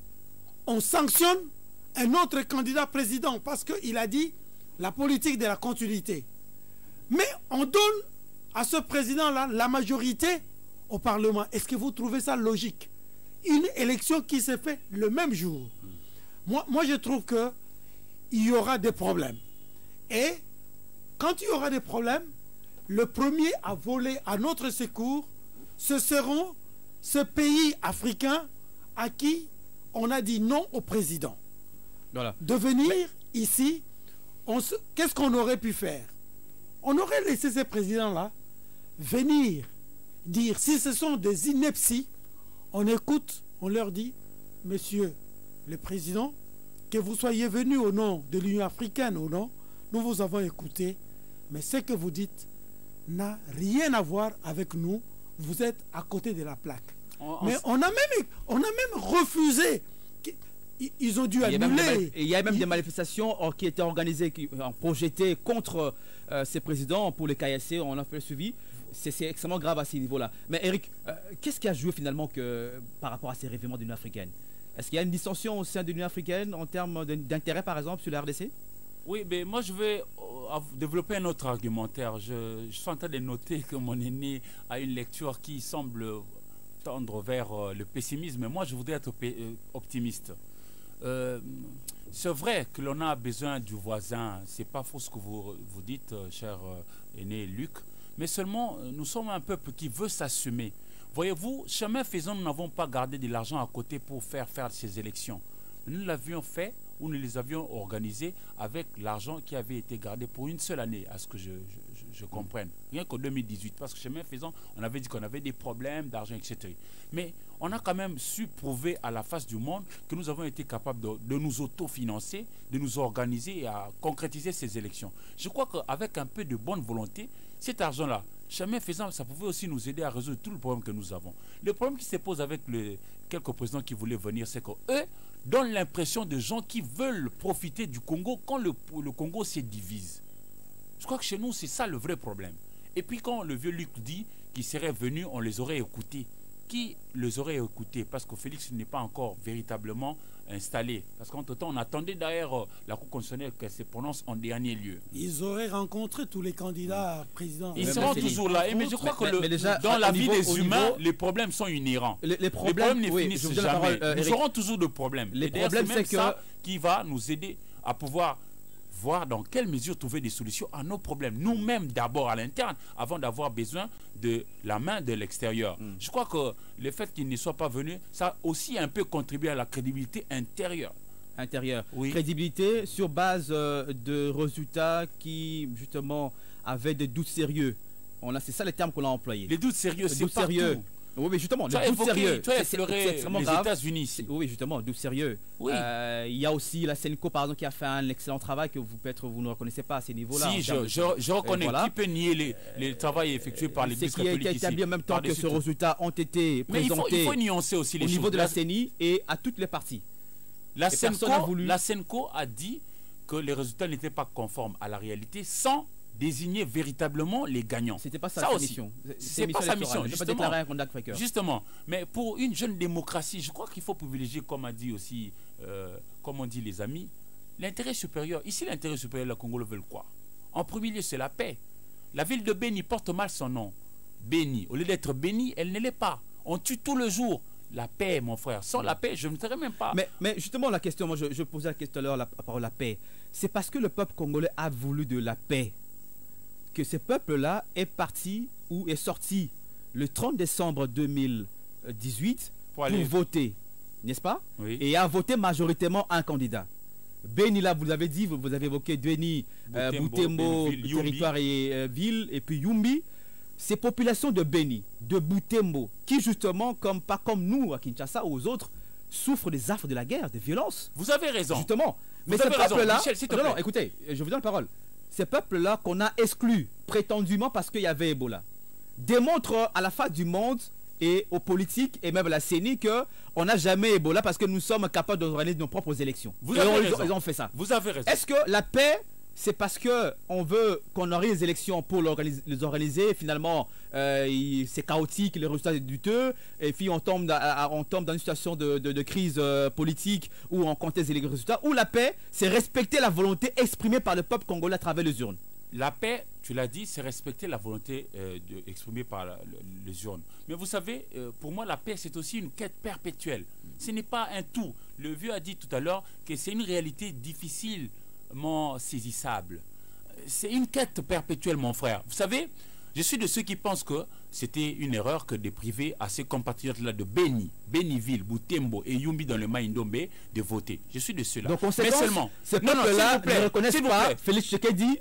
on sanctionne un autre candidat président parce qu'il a dit la politique de la continuité. Mais on donne à ce président-là la majorité au Parlement. Est-ce que vous trouvez ça logique? Une élection qui se fait le même jour. Moi je trouve qu'il y aura des problèmes. Et quand il y aura des problèmes, le premier à voler à notre secours, ce seront ce pays africain à qui on a dit non au président. Voilà. De venir ici, qu'est-ce qu'on aurait pu faire? On aurait laissé ces présidents-là venir dire, si ce sont des inepties, on écoute, on leur dit, monsieur le président, que vous soyez venu au nom de l'Union africaine ou non, nous vous avons écouté, mais ce que vous dites n'a rien à voir avec nous, vous êtes à côté de la plaque. Mais on a même refusé. Ils ont dû annuler. Il y a même des manifestations qui étaient organisées, projetées contre ces présidents pour le KSC. On a fait le suivi. C'est extrêmement grave à ce niveau-là. Mais Eric, qu'est-ce qui a joué finalement par rapport à ces révélements de l'Union africaine? Est-ce qu'il y a une dissension au sein de l'Union africaine en termes d'intérêt, par exemple, sur la RDC? Oui, mais moi je vais développer un autre argumentaire. Je suis en train de noter que mon aîné a une lecture qui semble tendre vers le pessimisme. Mais moi je voudrais être optimiste. C'est vrai que l'on a besoin du voisin. C'est pas faux ce que vous dites, cher aîné Luc. Mais seulement, nous sommes un peuple qui veut s'assumer. Voyez-vous, chemin faisant, nous n'avons pas gardé de l'argent à côté pour faire ces élections. Nous l'avions fait où nous les avions organisés avec l'argent qui avait été gardé pour une seule année, à ce que je comprenne. Rien qu'en 2018, parce que chemin faisant, on avait dit qu'on avait des problèmes d'argent, etc. Mais on a quand même su prouver à la face du monde que nous avons été capables de nous autofinancer, de nous organiser et à concrétiser ces élections. Je crois qu'avec un peu de bonne volonté, cet argent-là, chemin faisant, ça pouvait aussi nous aider à résoudre tout le problème que nous avons. Le problème qui se pose avec quelques présidents qui voulaient venir, c'est qu'eux donnent l'impression de gens qui veulent profiter du Congo quand le Congo se divise. Je crois que chez nous, c'est ça le vrai problème. Et puis quand le vieux Luc dit qu'il serait venu, on les aurait écoutés. Qui les aurait écoutés? Parce que Félix n'est pas encore véritablement installé. Parce qu'entre-temps, on attendait derrière la Cour constitutionnelle qu'elle se prononce en dernier lieu. Ils auraient rencontré tous les candidats présidents. Ils seront toujours là. Mais je crois que déjà, dans la vie des humains, les problèmes sont inhérents. Les problèmes ne finissent jamais. Nous aurons toujours de problèmes. Les problèmes, c'est que ça qui va nous aider à pouvoir voir dans quelle mesure trouver des solutions à nos problèmes. Nous-mêmes d'abord à l'interne, avant d'avoir besoin de la main de l'extérieur. Je crois que le fait qu'il ne soit pas venu, ça a aussi un peu contribué à la crédibilité intérieure. Oui. Crédibilité sur base de résultats qui, justement, avaient des doutes sérieux. C'est ça les termes qu'on a employés. Les doutes sérieux, c'est partout. Oui, mais justement, les doutes sérieux, c'est extrêmement grave. Les États-Unis ici. Oui, justement, doutes sérieux. Oui. Il y a aussi la Senco, par exemple, qui a fait un excellent travail que vous ne reconnaissez pas à ces niveaux-là. Si, je reconnais. Voilà. Qui peut nier le travail effectué par l'Église catholique ici? C'est qui a établi en même temps que ces résultats ont été présentés. Mais il faut nuancer aussi les choses. Au niveau de la CENI et à toutes les parties. La Senco a dit que les résultats n'étaient pas conformes à la réalité sans désigner véritablement les gagnants. C'était pas sa mission. C'est pas sa mission, justement. Un justement. Mais pour une jeune démocratie, je crois qu'il faut privilégier, comme a dit aussi, comme on dit les amis, l'intérêt supérieur. Ici, l'intérêt supérieur, le Congo le veut quoi? En premier lieu, c'est la paix. La ville de Béni porte mal son nom. Béni. Au lieu d'être béni, elle ne l'est pas. On tue tout le jour. La paix, mon frère. Sans la paix, je ne serais même pas. Mais justement, la question, moi, je posais la question tout à l'heure, la parole la paix. C'est parce que le peuple congolais a voulu de la paix que ce peuple-là est parti ou est sorti le 30 décembre 2018 pour voter, n'est-ce pas? Oui. Et a voté majoritairement un candidat. Béni, là, vous avez dit, vous avez évoqué Béni, Butembo, territoire et ville, et puis Yumbi. Ces populations de Béni, de Butembo, qui justement, pas comme nous à Kinshasa ou aux autres, souffrent des affres de la guerre, des violences. Vous avez raison. Justement. Mais ce peuple-là, non, écoutez, je vous donne la parole. Ces peuples-là qu'on a exclus prétendument parce qu'il y avait Ebola démontrent à la face du monde et aux politiques et même à la CENI qu'on n'a jamais Ebola parce que nous sommes capables d'organiser nos propres élections. Ils ont fait ça. Vous avez raison. Est-ce que la paix, c'est parce qu'on veut qu'on organise les élections pour les organiser, finalement c'est chaotique, les résultats sont douteux, et puis on tombe dans une situation de crise politique où on conteste les résultats, ou la paix, c'est respecter la volonté exprimée par le peuple congolais à travers les urnes? La paix, tu l'as dit, c'est respecter la volonté exprimée par les urnes. Mais vous savez, pour moi, la paix, c'est aussi une quête perpétuelle. Ce n'est pas un tout. Le vieux a dit tout à l'heure que c'est une réalité difficilement saisissable. C'est une quête perpétuelle, mon frère. Vous savez, je suis de ceux qui pensent que c'était une erreur que de priver à ces compatriotes-là de Béniville, Butembo et Yumbi dans le Maïndombe de voter. Je suis de ceux-là. Donc, mais seulement, ces peuples-là ne reconnaissent pas Félix Tshisekedi.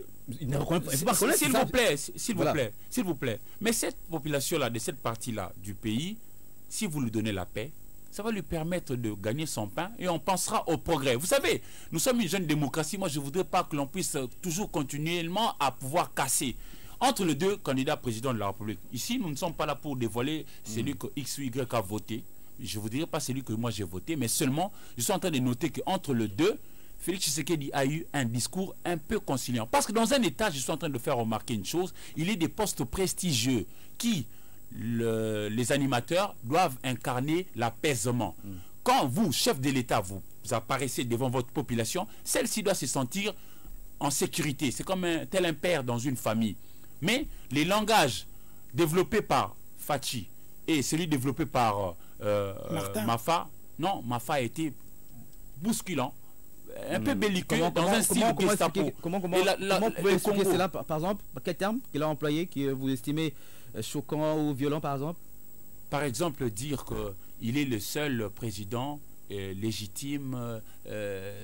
S'il vous plaît. Mais cette population-là, de cette partie-là du pays, si vous lui donnez la paix, ça va lui permettre de gagner son pain et on pensera au progrès. Vous savez, nous sommes une jeune démocratie. Moi, je ne voudrais pas que l'on puisse toujours continuellement à pouvoir casser entre les deux candidats présidents de la République. Ici, nous ne sommes pas là pour dévoiler celui que X ou Y a voté. Je ne vous dirai pas celui que moi j'ai voté, mais seulement, je suis en train de noter qu'entre les deux, Félix Tshisekedi a eu un discours un peu conciliant. Parce que dans un État, je suis en train de faire remarquer une chose, il y a des postes prestigieux qui, les animateurs, doivent incarner l'apaisement. Quand vous, chef de l'État, vous apparaissez devant votre population, celle-ci doit se sentir en sécurité. C'est comme tel un père dans une famille. Mais les langages développés par Fachi et celui développé par Mafa, non, Mafa a été bousculant, un peu belliqueux, dans un style Gestapo. Comment vous pouvez expliquer cela, par exemple? Quel terme qu'il a employé, que vous estimez choquant ou violent, par exemple? Par exemple, dire qu'il est le seul président légitime,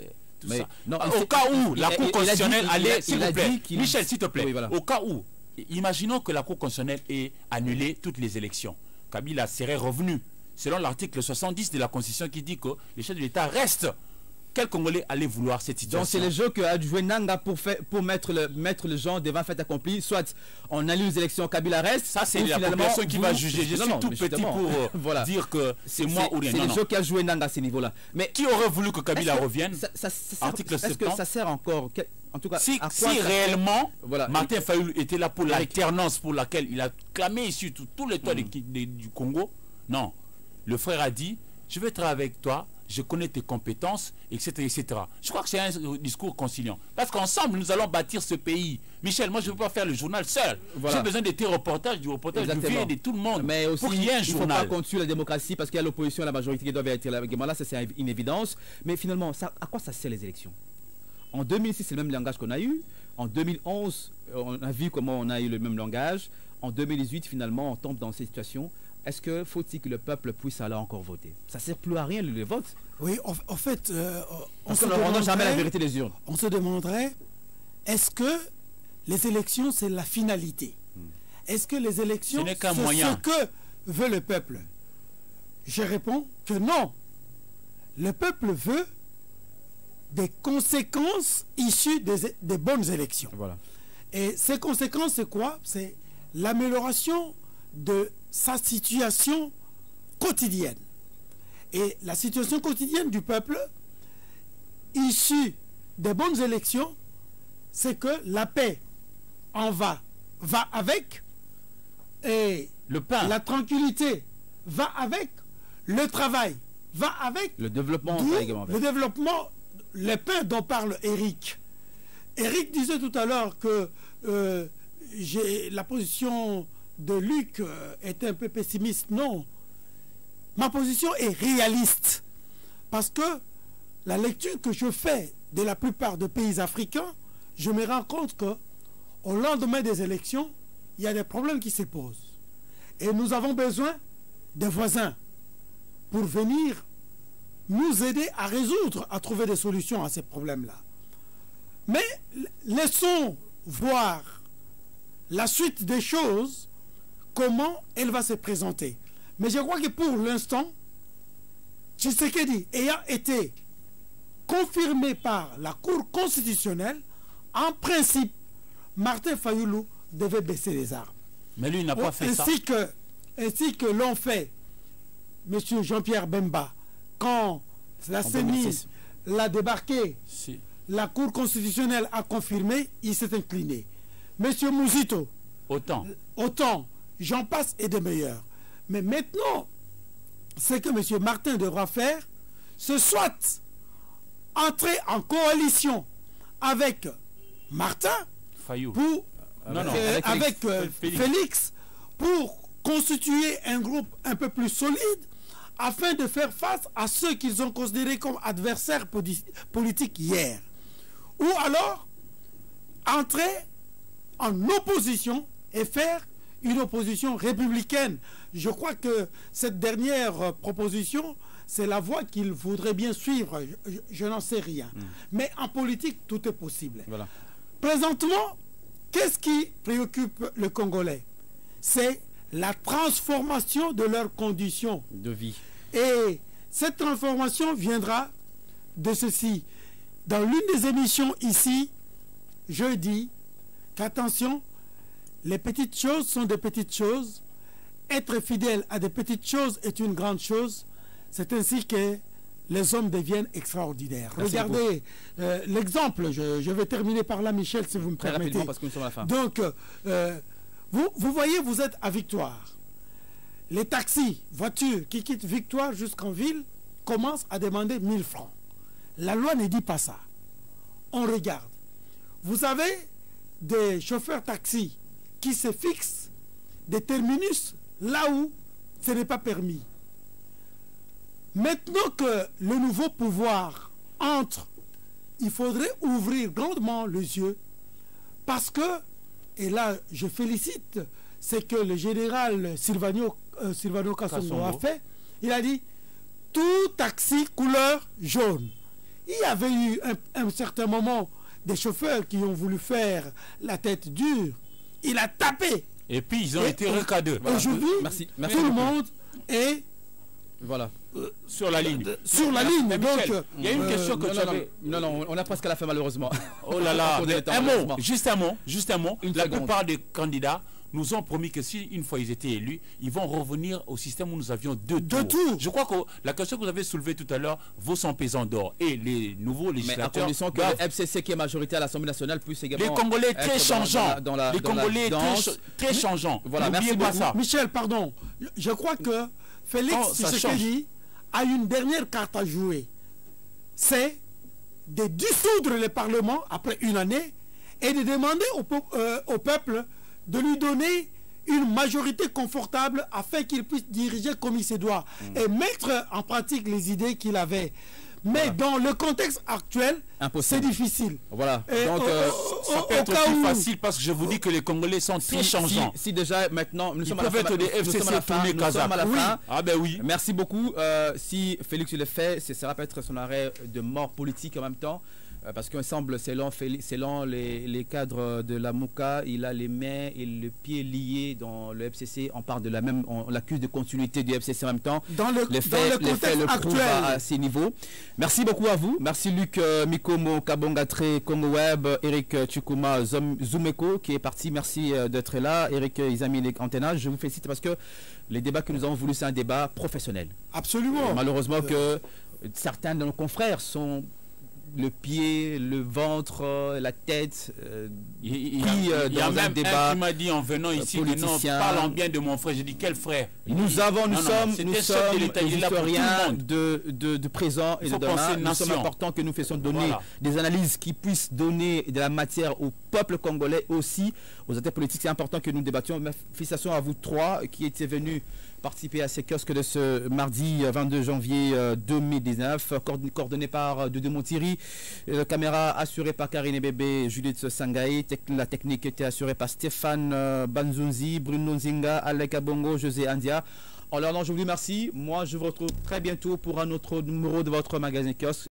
tout mais, ça. Non, au cas où la Cour constitutionnelle allait, s'il vous plaît, Michel, s'il te plaît, oui, voilà. au cas où, imaginons que la Cour constitutionnelle ait annulé toutes les élections. Kabila serait revenu, selon l'article 70 de la Constitution qui dit que les chefs de l'État restent. Quel Congolais allait vouloir cette situation? Donc c'est le jeu qu'a joué Nanga pour mettre le genre devant fait accompli. Soit on annule les élections, Kabila reste. Ça c'est la population qui va juger. Je suis tout petit pour voilà. dire que c'est moi ou rien. C'est le jeu qui a joué Nanga à ces niveaux-là. Mais qui aurait voulu que Kabila revienne? Article 70. Est-ce que ça sert encore? En tout cas, si réellement voilà. Martin Fayulu était là pour l'alternance pour laquelle il a clamé sur tout le toit du Congo, non. Le frère a dit, je vais travailler avec toi, je connais tes compétences, etc., etc. Je crois que c'est un discours conciliant. Parce qu'ensemble, nous allons bâtir ce pays. Michel, moi, je ne veux pas faire le journal seul. Voilà. J'ai besoin de tes reportages, du reportage du vieux et de tout le monde. Mais aussi, pour qu'il y ait un journal. Il ne faut pas qu'on tue la démocratie parce qu'il y a l'opposition et la majorité qui doivent être là. Là, c'est une évidence. Mais finalement, à quoi ça sert les élections? En 2006, c'est le même langage qu'on a eu. En 2011, on a vu comment on a eu le même langage. En 2018, finalement, on tombe dans cette situation. Est-ce que faut-il que le peuple puisse aller encore voter? Ça ne sert plus à rien le vote. Oui, en fait, on n'a jamais la vérité des urnes. On se demanderait, est-ce que les élections, c'est la finalité? Est-ce que les élections, c'est ce que veut le peuple? Je réponds que non. Le peuple veut des conséquences issues des bonnes élections. Voilà. Et ces conséquences, c'est quoi? C'est l'amélioration de sa situation quotidienne. Et la situation quotidienne du peuple, issue des bonnes élections, c'est que la paix va avec, et le pain, la tranquillité va avec, le travail va avec, le développement va également avec. Le développement, le pain dont parle Eric. Eric disait tout à l'heure que la position de Luc est un peu pessimiste. Non, ma position est réaliste parce que la lecture que je fais de la plupart des pays africains, je me rends compte que au lendemain des élections, il y a des problèmes qui se posent et nous avons besoin des voisins pour venir nous aider à résoudre, à trouver des solutions à ces problèmes-là. Mais laissons voir la suite des choses, comment elle va se présenter. Mais je crois que pour l'instant, Tshisekedi ayant été confirmé par la Cour constitutionnelle, en principe, Martin Fayulu devait baisser les armes. Mais lui, il n'a pas fait ça. Ainsi que l'ont fait M. Jean-Pierre Bemba, quand la CENI l'a débarqué, la Cour constitutionnelle a confirmé, il s'est incliné. M. Mouzito, autant, j'en passe et des meilleurs. Mais maintenant, ce que M. Martin devra faire, c'est soit entrer en coalition avec Martin, avec Félix, pour constituer un groupe un peu plus solide, afin de faire face à ceux qu'ils ont considérés comme adversaires politiques hier. Ou alors, entrer en opposition et faire une opposition républicaine. Je crois que cette dernière proposition, c'est la voie qu'il voudrait bien suivre. Je n'en sais rien. Mais en politique, tout est possible. Voilà. Présentement, qu'est-ce qui préoccupe le Congolais? C'est la transformation de leurs conditions de vie. Et cette transformation viendra de ceci. Dans l'une des émissions ici, je dis qu'attention, les petites choses sont des petites choses. Être fidèle à des petites choses est une grande chose. C'est ainsi que les hommes deviennent extraordinaires. Merci. Regardez l'exemple. Je vais terminer par là, Michel, si vous me permettez. Parce que nous sommes à la fin. Donc, vous voyez, vous êtes à Victoire. Les taxis, voitures qui quittent Victoire jusqu'en ville commencent à demander 1000 francs. La loi ne dit pas ça. On regarde. Vous avez des chauffeurs taxis qui se fixent des terminus là où ce n'est pas permis. Maintenant que le nouveau pouvoir entre, il faudrait ouvrir grandement les yeux parce que, et là je félicite, c'est que le général Silvano Kasongo a fait, il a dit tout taxi couleur jaune Il y avait eu un certain moment des chauffeurs qui ont voulu faire la tête dure. Il a tapé. Et puis ils ont été recadrés. Aujourd'hui, merci tout le monde est voilà. Sur la ligne. Sur la ligne. Mais Donc, Michel, il y a une question que tu avais. Non, on a presque à la fin malheureusement. Oh là là, un mot, juste un mot. La seconde. plupart des candidats nous ont promis que si une fois ils étaient élus, ils vont revenir au système où nous avions deux tours. Je crois que la question que vous avez soulevée tout à l'heure vaut son pesant d'or. Et les nouveaux législateurs... Mais à condition que le FCC qui est majorité à l'Assemblée nationale puisse également... Les Congolais très changeants. Les Congolais très changeants. Voilà, n'oubliez pas ça. Michel, pardon. Je crois que Félix Tshisekedi a une dernière carte à jouer. C'est de dissoudre le Parlement après une année et de demander au peuple de lui donner une majorité confortable afin qu'il puisse diriger comme il se doit et mettre en pratique les idées qu'il avait. Mais dans le contexte actuel, c'est difficile. Voilà. Et donc, ça peut être plus facile parce que je vous dis que les Congolais sont très changeants. Si déjà maintenant, nous sommes à la fin. Ah ben oui. Merci beaucoup. Si Félix le fait, ça va être son arrêt de mort politique en même temps. Parce qu'il semble, selon les cadres de la MOCA, il a les mains et le pied liés dans le FCC. On parle de la même, on l'accuse de continuité du FCC en même temps. Dans le contexte actuel. À ces niveaux. Merci beaucoup à vous. Merci Luc Mikomo, Kabongatre, Congo Web, Eric Chukuma, Zoumeko qui est parti. Merci d'être là. Eric Izami Antena, je vous félicite parce que les débats que nous avons voulu, c'est un débat professionnel. Absolument. Malheureusement que certains de nos confrères sont le pied, le ventre, la tête. Il y a même un qui m'a dit en venant ici, parlant bien de mon frère. J'ai dit quel frère? Nous sommes historiens de présent et de demain. Nous sommes importants que nous fassions donner des analyses qui puissent donner de la matière au peuple congolais, aussi aux acteurs politiques. C'est important que nous débattions. Félicitations à vous trois qui étiez venus participer à ces kiosques de ce mardi 22 janvier 2019, coordonné par Doudou Montiri, caméra assurée par Karine Bébé, Judith Sangaï, la technique était assurée par Stéphane Banzunzi, Bruno Nzinga, Alec Abongo, José Andia. Alors non, je vous dis merci. Moi, je vous retrouve très bientôt pour un autre numéro de votre magazine kiosque.